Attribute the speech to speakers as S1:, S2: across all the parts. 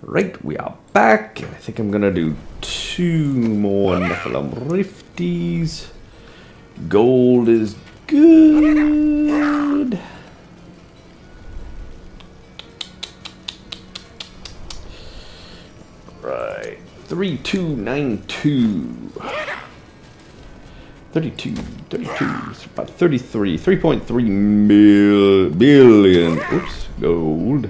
S1: Right, we are back. I think I'm gonna do 2 more Nephalem Rifties. Gold is good. Right, 3292. 32, it's about 33, 3.3 billion. Oops, gold.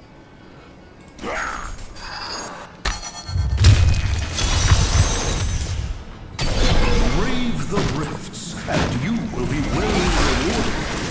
S2: Brave the rifts, and you will be well rewarded.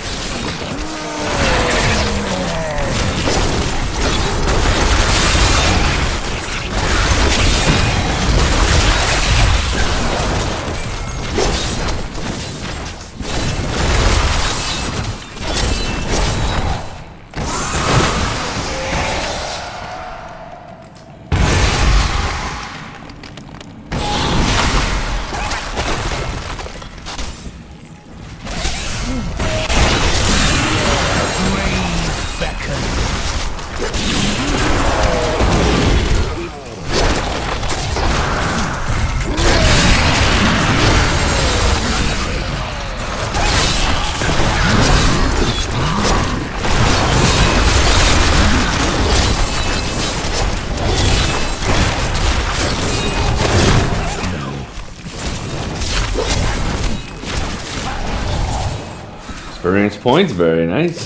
S1: Experience points, very nice.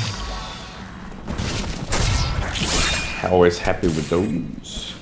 S1: Always happy with those.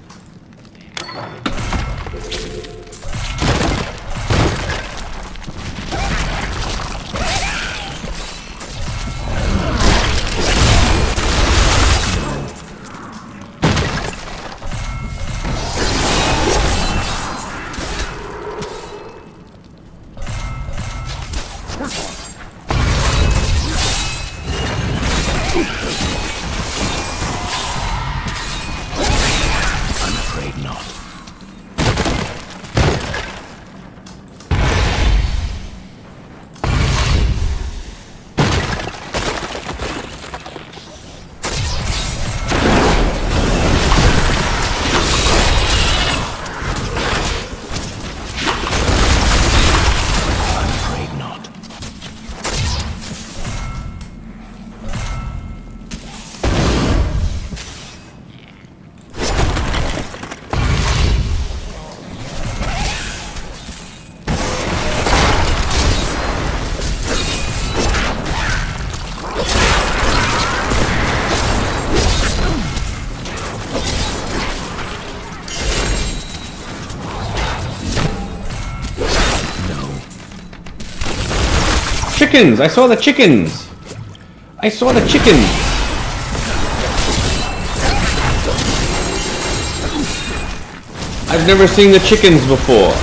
S1: Chickens! I saw the chickens! I saw the chickens! I've never seen the chickens before.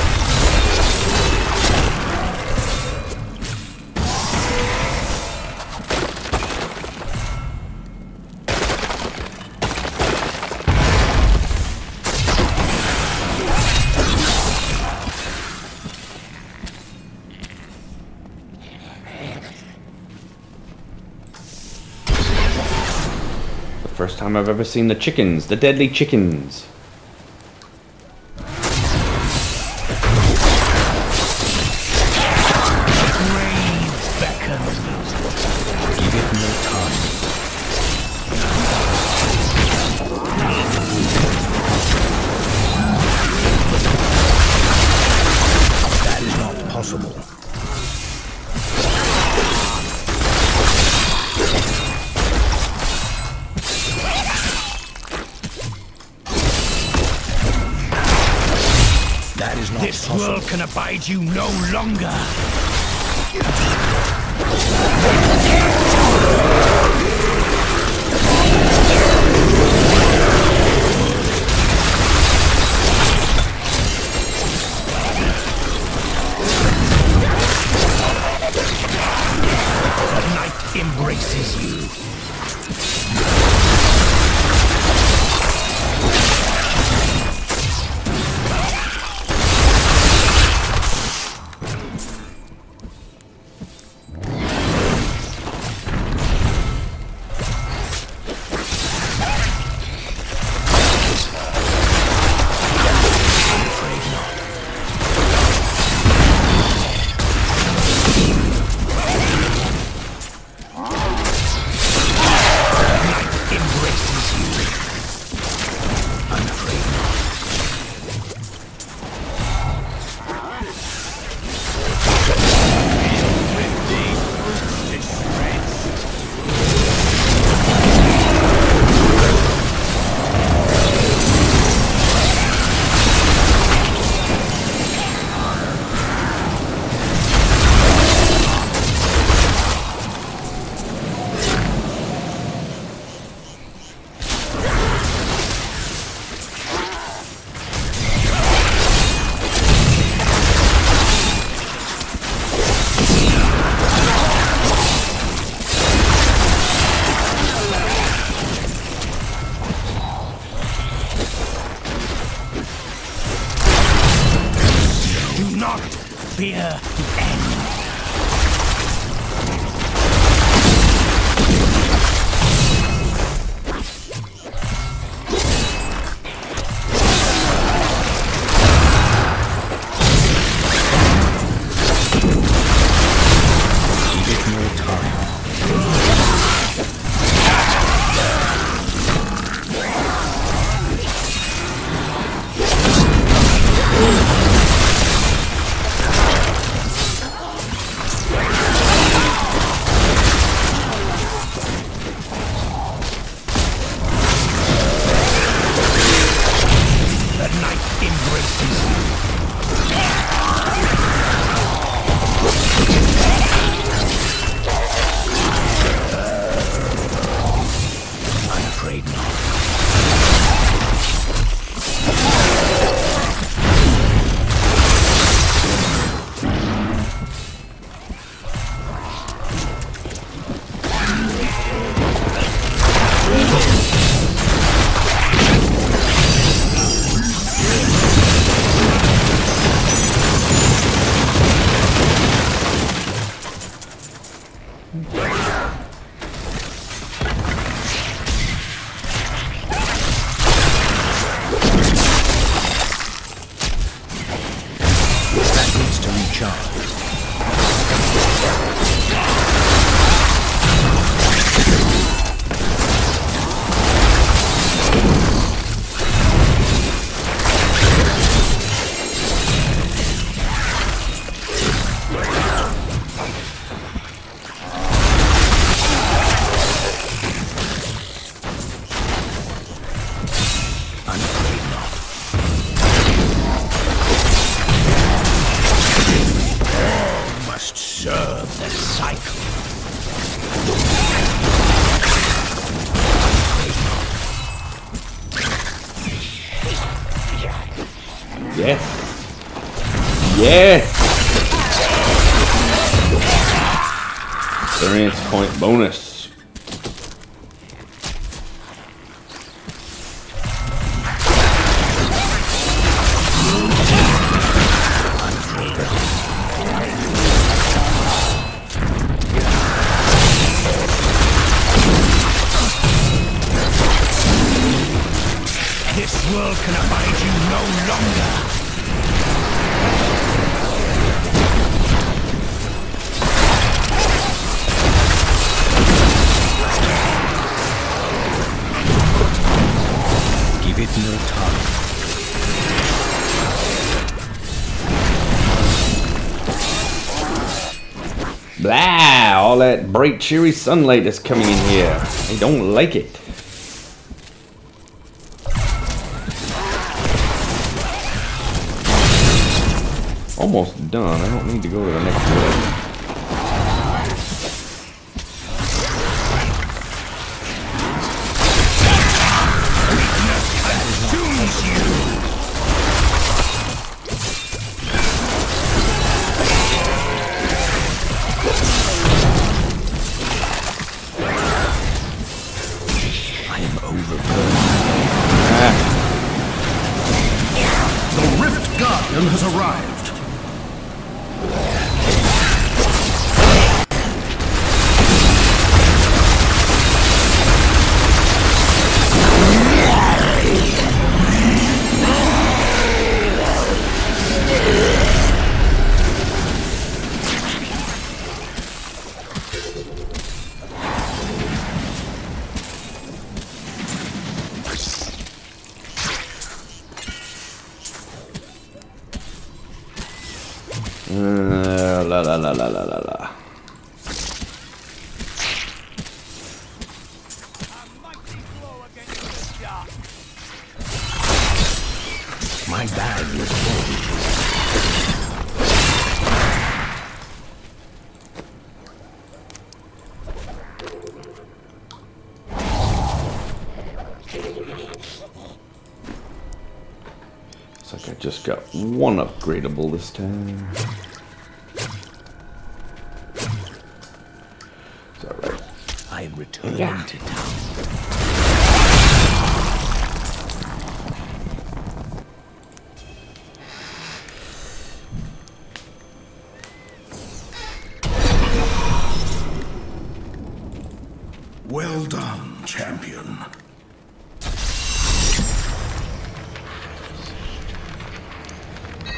S1: First time I've ever seen the chickens, the deadly chickens.
S2: That is not possible. This world can abide you no longer. The night embraces you. fear the end.
S1: Yes. Yes. Experience point bonus.
S2: This world can abide you no longer. Give it no time.
S1: Blah! All that bright, cheery sunlight is coming in here. I don't like it. Almost done. I don't need to go to the next one.
S2: I am overburdened. The Rift Guardian has arrived.
S1: La.
S2: My bag is full.
S1: Looks like I just got one upgradable this time. It's alright.
S2: I am returning to town.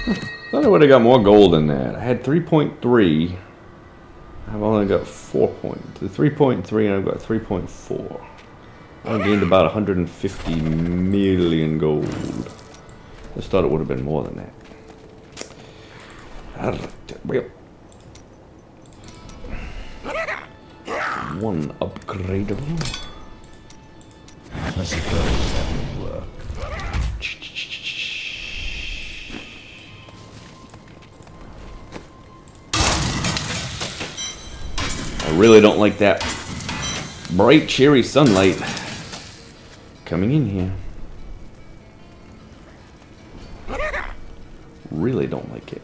S1: Thought I would have got more gold than that. I had 3.3. I've only got 4 points. 3.3 and I've got 3.4. I gained about 150 million gold. Just thought it would have been more than that. Well, one upgradable.
S2: I suppose that will work.
S1: I really don't like that bright cherry sunlight coming in here. Really don't like it.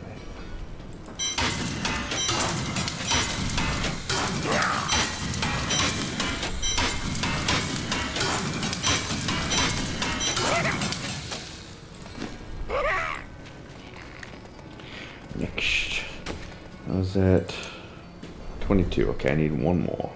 S1: Next. How's that? 22. Okay, I need one more.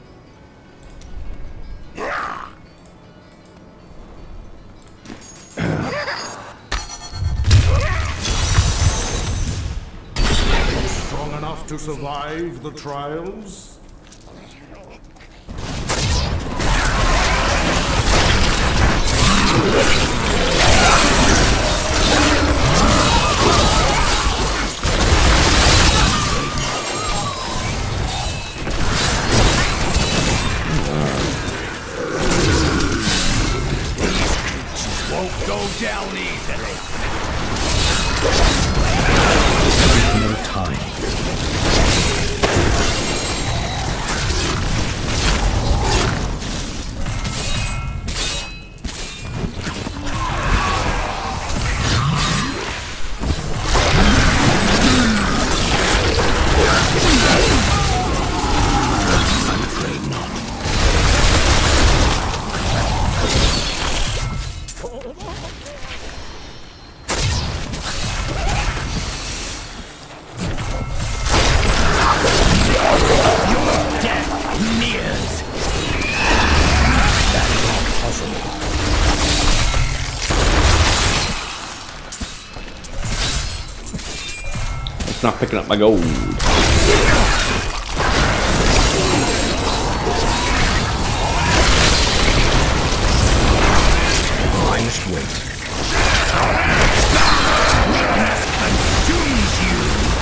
S2: Strong enough to survive the trials?
S3: Go down easily.
S2: No time. I'm afraid not.
S1: It's not picking up my gold.
S2: I must wait.
S3: Consumes you.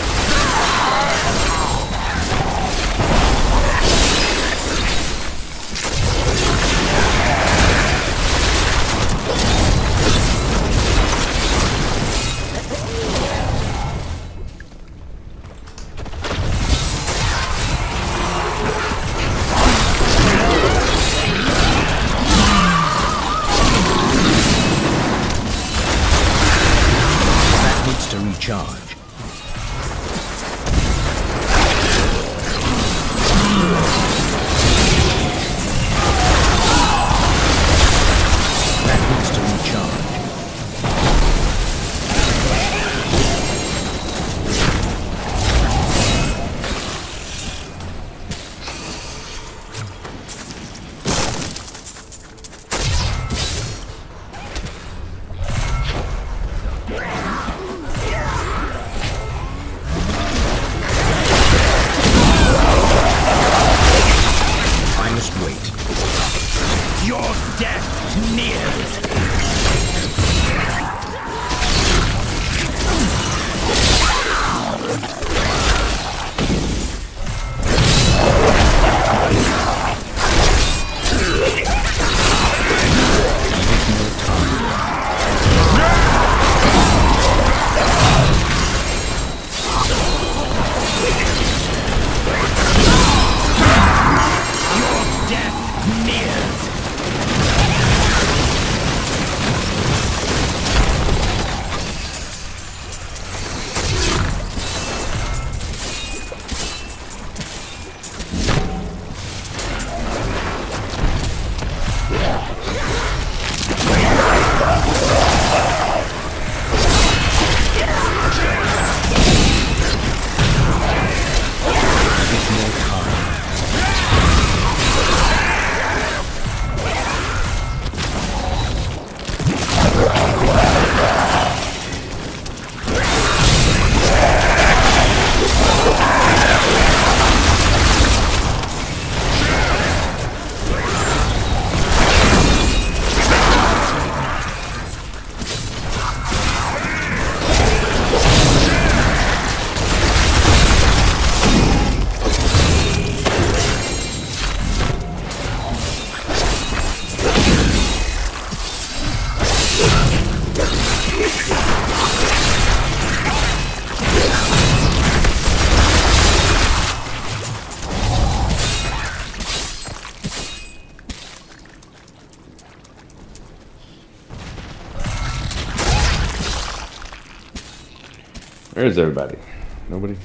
S2: To recharge. That needs to recharge.
S1: Where's everybody? Nobody?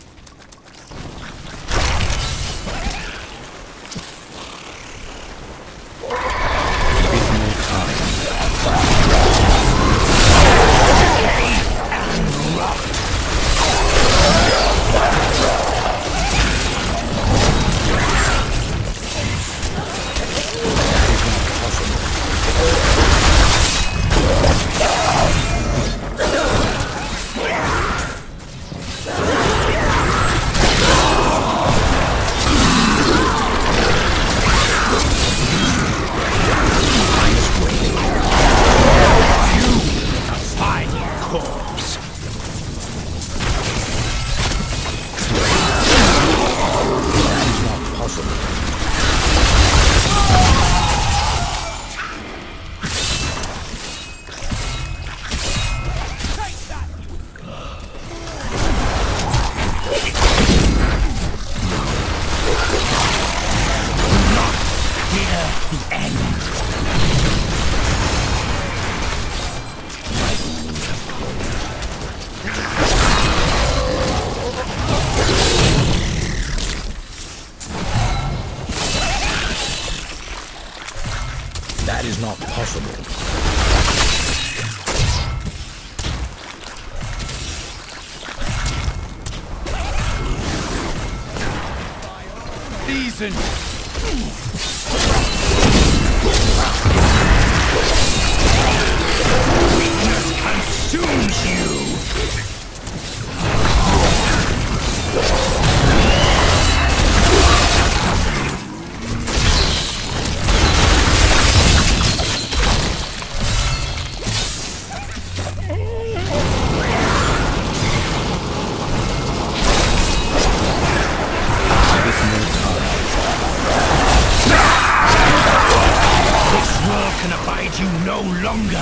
S2: That is not possible.
S3: Season. Weakness consumes you. Can abide you no longer.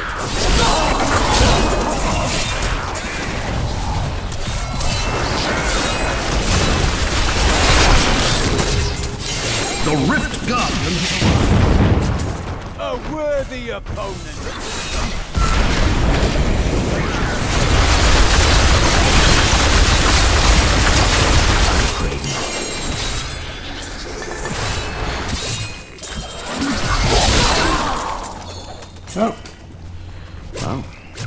S2: The Rift Guardian.
S3: A worthy opponent.
S1: Oh. Wow.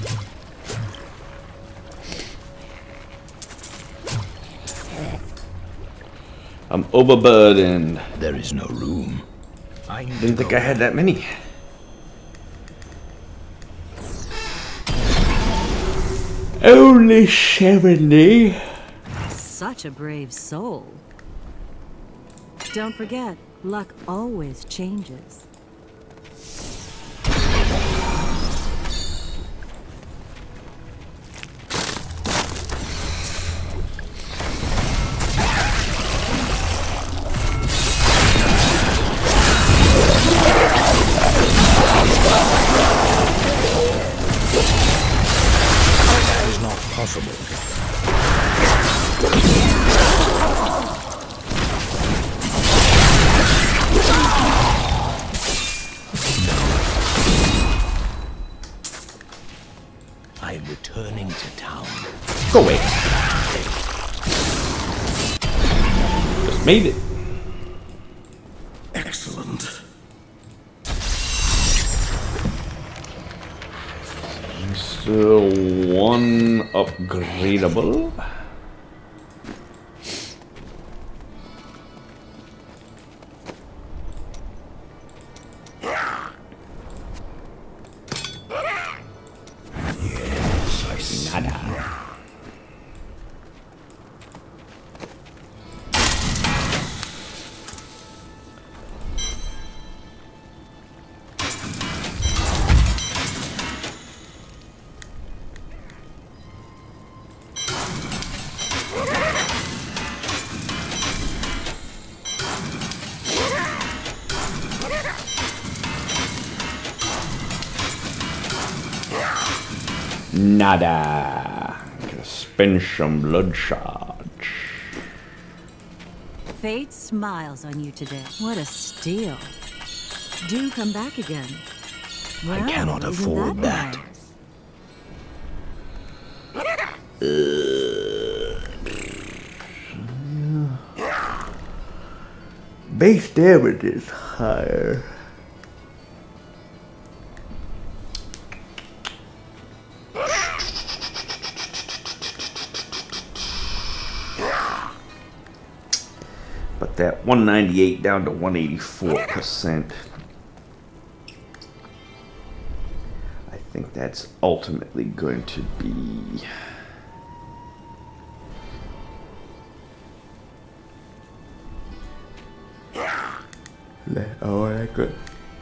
S1: I'm overburdened.
S2: There is no room. I
S1: Didn't think I had that many. Only 70.
S4: Such a brave soul. Don't forget, luck always changes.
S2: Possible. I am returning to town.
S1: Go away. Just made it.
S2: Excellent.
S1: Still one upgradable.
S2: Yes, I see.
S1: Nada. Nada. Gonna spend some blood charge.
S4: Fate smiles on you today. What a steal. Do come back again. Well,
S3: I cannot
S4: isn't
S3: afford that.
S4: nice?
S1: Base damage is higher. But that 198 down to 184%. I think that's ultimately going to be good.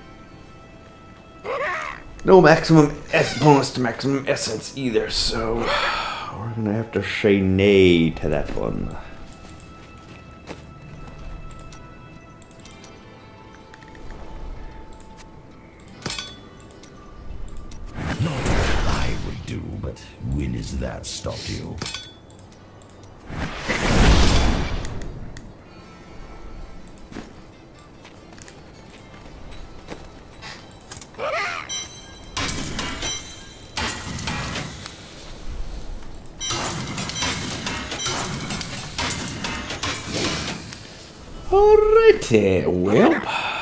S1: No maximum bonus to maximum essence either, so we're gonna have to say nay to that one.
S3: Not what I would do, but when has that stopped you?
S1: Alrighty, well.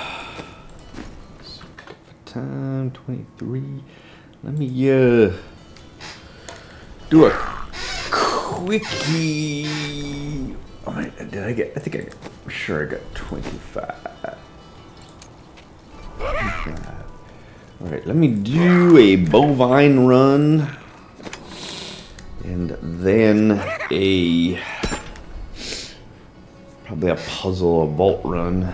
S1: Time 23. Let me do a quickie. Oh, did I get? I think I'm sure I got 25. Alright, let me do a bovine run. And then probably a puzzle, a vault run.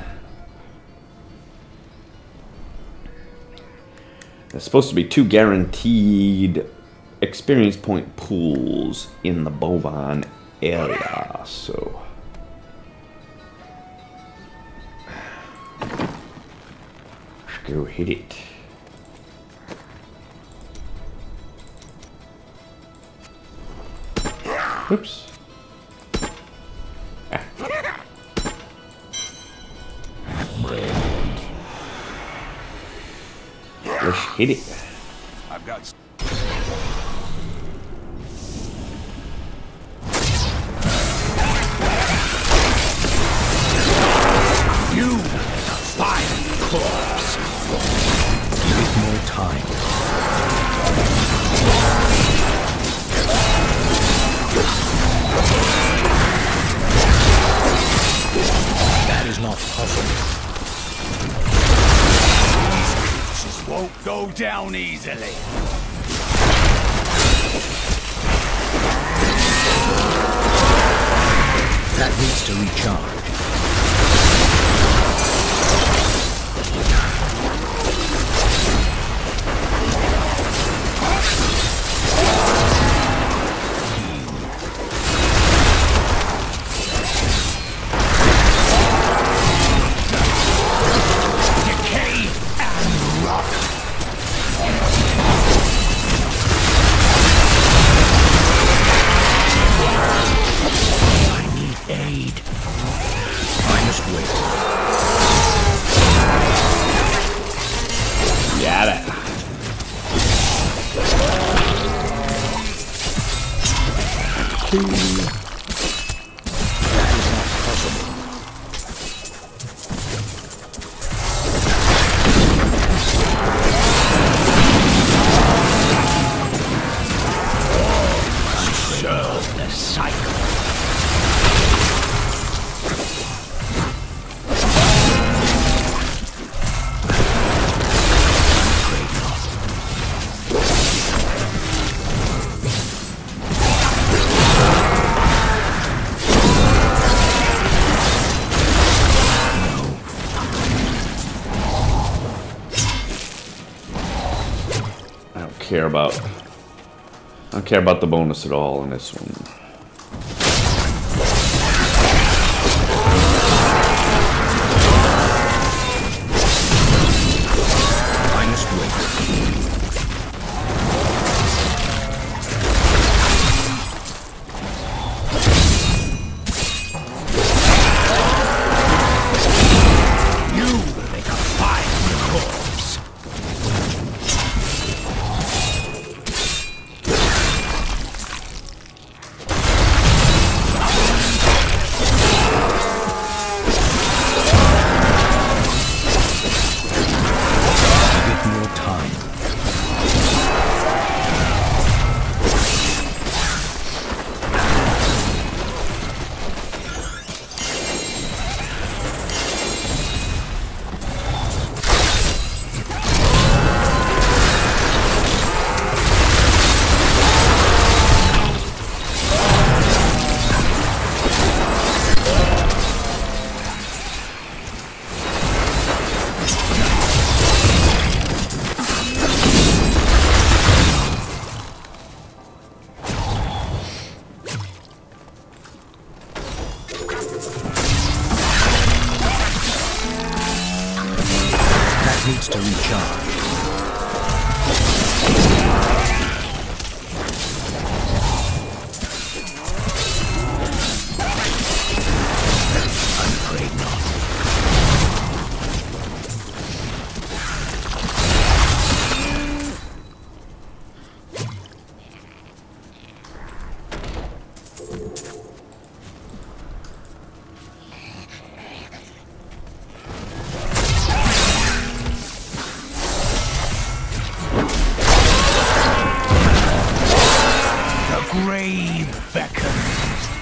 S1: There's supposed to be 2 guaranteed experience point pools in the bovine area, so let's go hit it. Oops. Let's hit it.
S2: I've got.
S3: You, fine corpse. Give it more time. That is not possible.
S2: Won't go down easily.
S3: That needs to recharge.
S1: I don't care about the bonus at all in this one.
S2: grave beckons.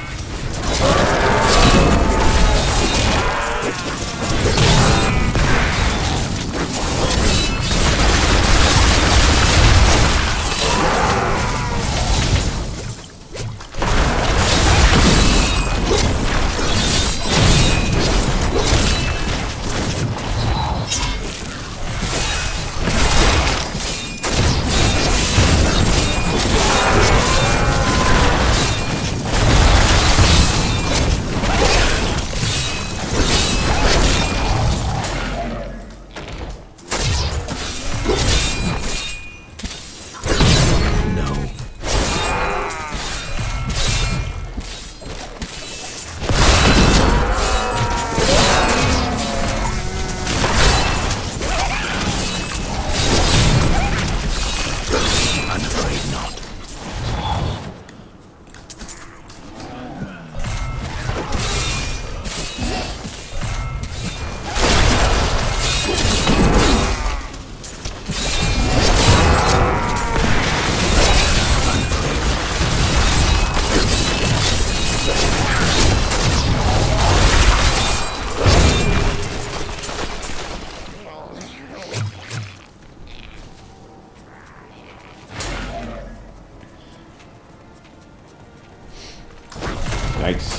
S1: Nice.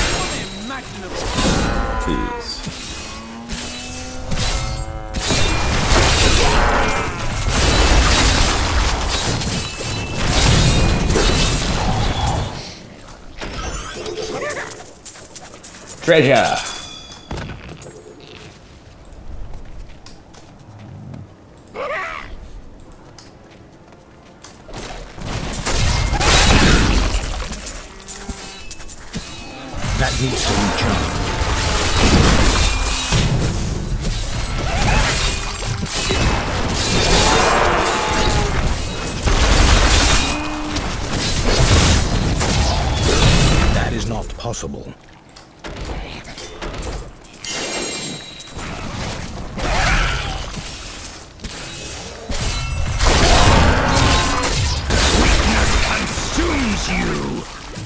S1: Jeez. Treasure.
S2: That needs to recharge. That is not possible. Weakness consumes you.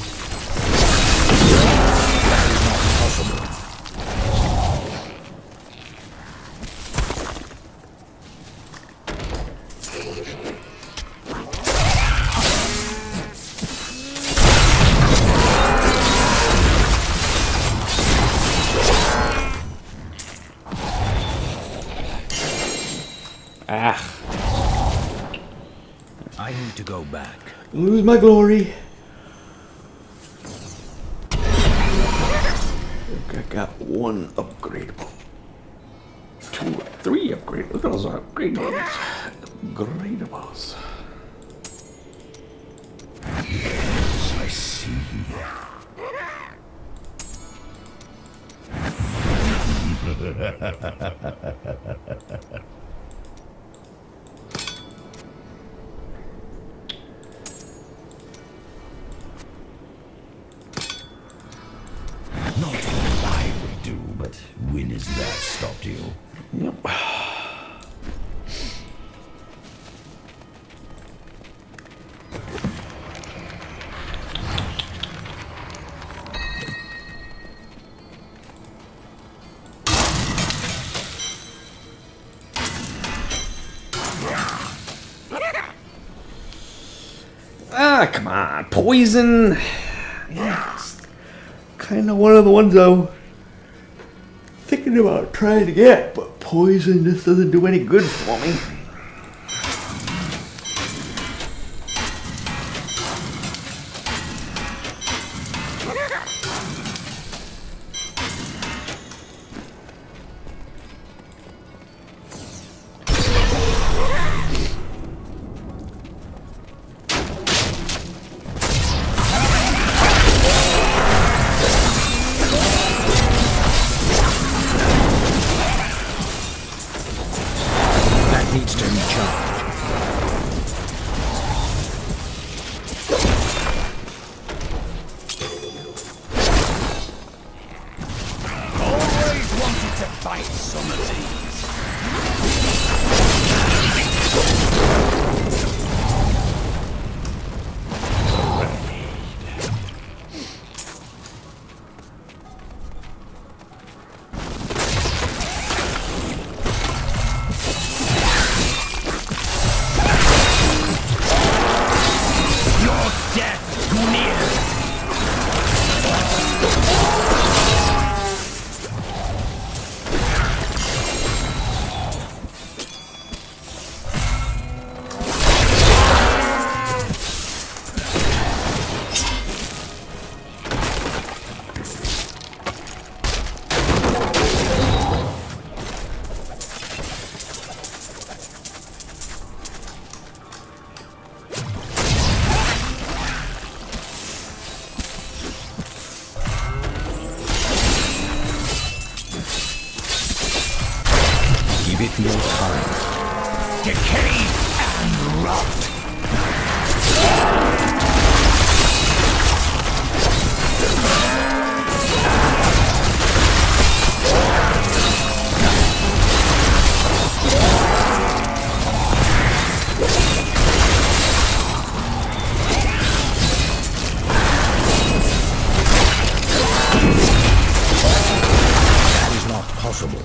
S2: I need to go back.
S1: Lose my glory. I got one upgradable. 2, 3 upgradables. Those are upgradables. Upgradables.
S3: Yes, I see. Not what I would do, but when has that stopped you?
S1: Yep. Ah, come on. Poison. Yeah, it's kind of one of the ones I'm thinking about trying to get, but poison just doesn't do any good for me.
S2: Needs
S3: no time. Decay and rot. That is not possible.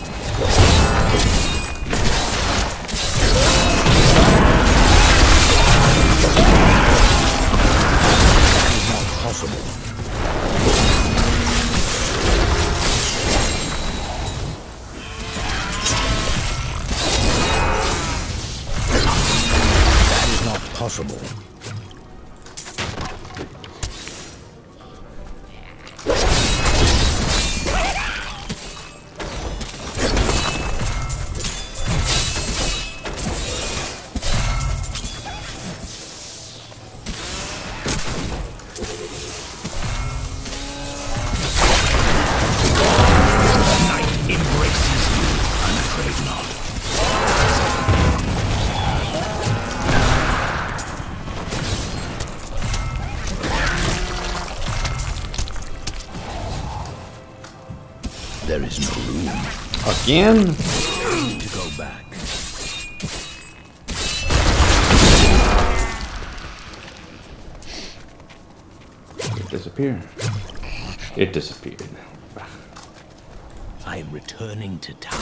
S3: Possible. There is no room.
S1: Again?
S3: To go back.
S1: It disappeared. It disappeared.
S3: I am returning to town.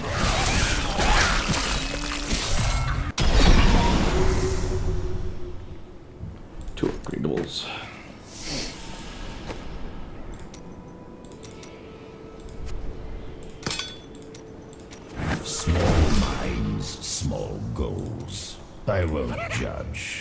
S1: Two upgradables.
S3: Small minds, small goals. I won't judge.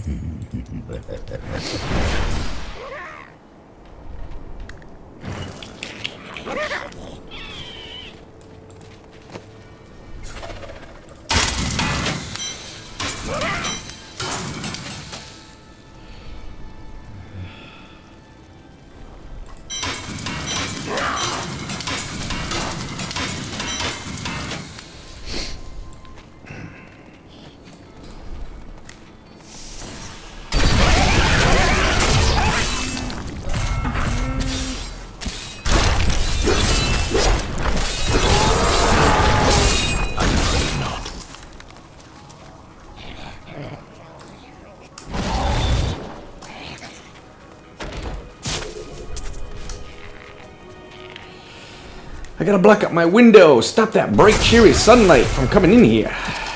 S1: I gotta block up my window. Stop that bright, cheery sunlight from coming in here.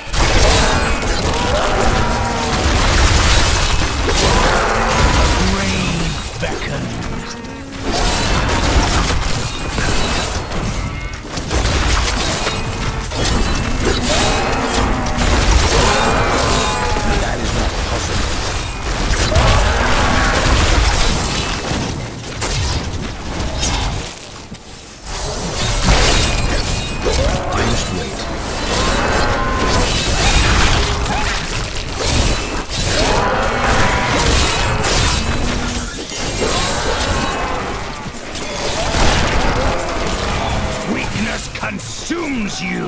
S3: Consumes you!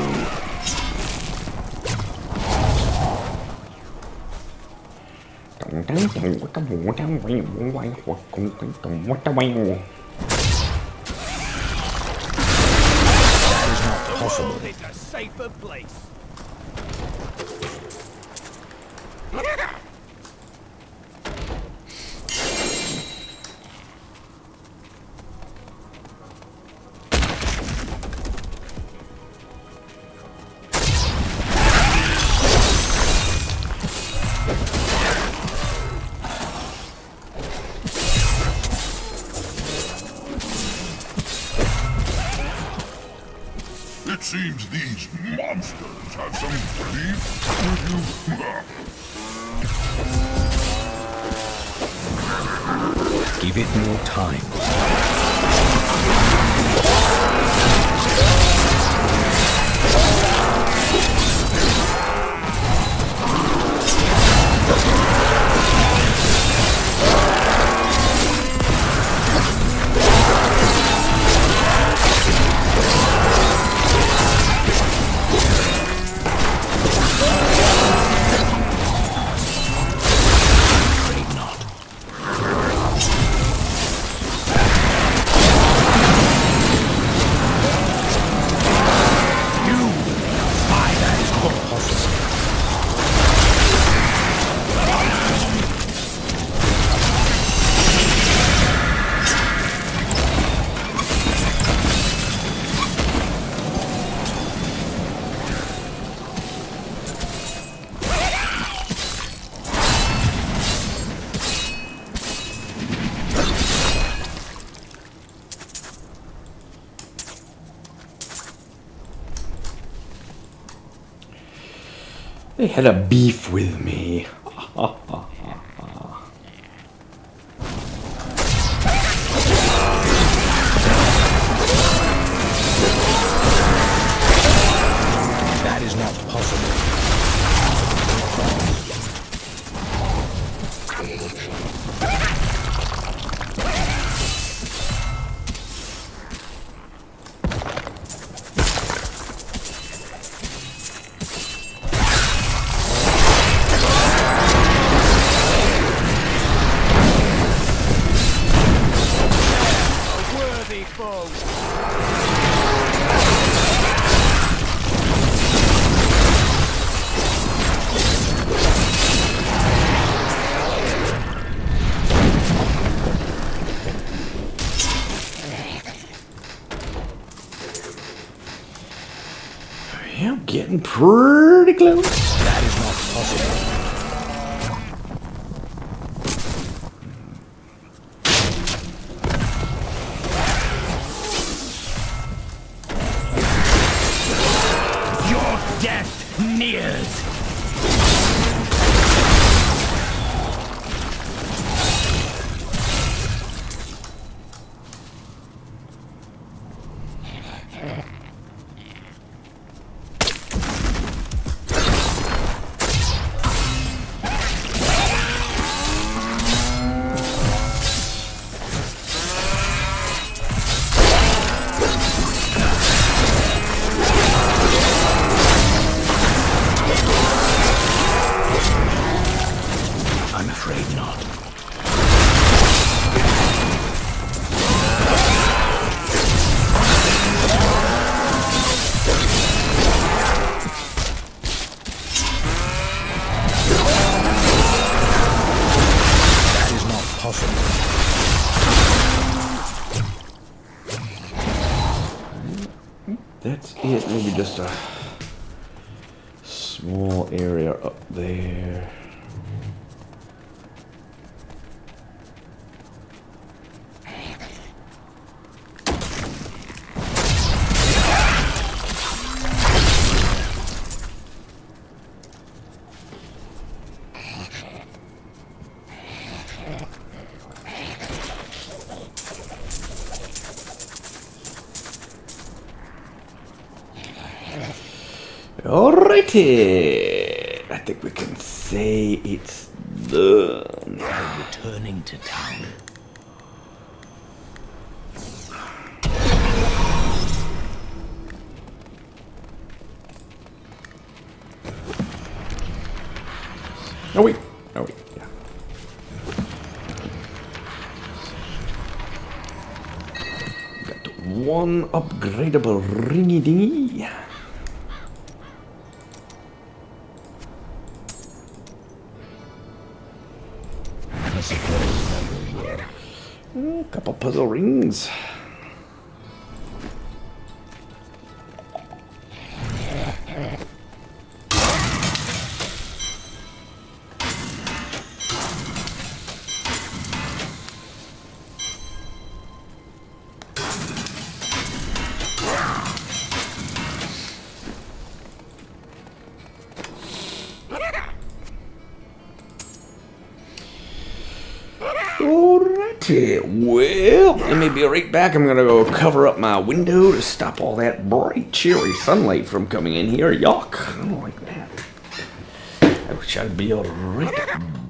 S3: That is not possible.
S2: It's a safer place.
S5: It seems these monsters have some beef with you.
S3: Give it more time.
S1: They had a beef with me.
S2: That is not possible.
S1: Yeah, I'm getting pretty close.
S2: That is not possible. Your death nears. I'm afraid not. That is not possible.
S1: That's it. Maybe just a small area up there. Alrighty, I think we can say it's done.
S2: I'm returning to town.
S1: Oh wait, yeah. Got one upgradable ringy dingy. A couple puzzle rings. Alrighty, well, let me be right back. I'm gonna go cover up my window to stop all that bright, cheery sunlight from coming in here. Yuck, I don't like that. I wish I'd be able to right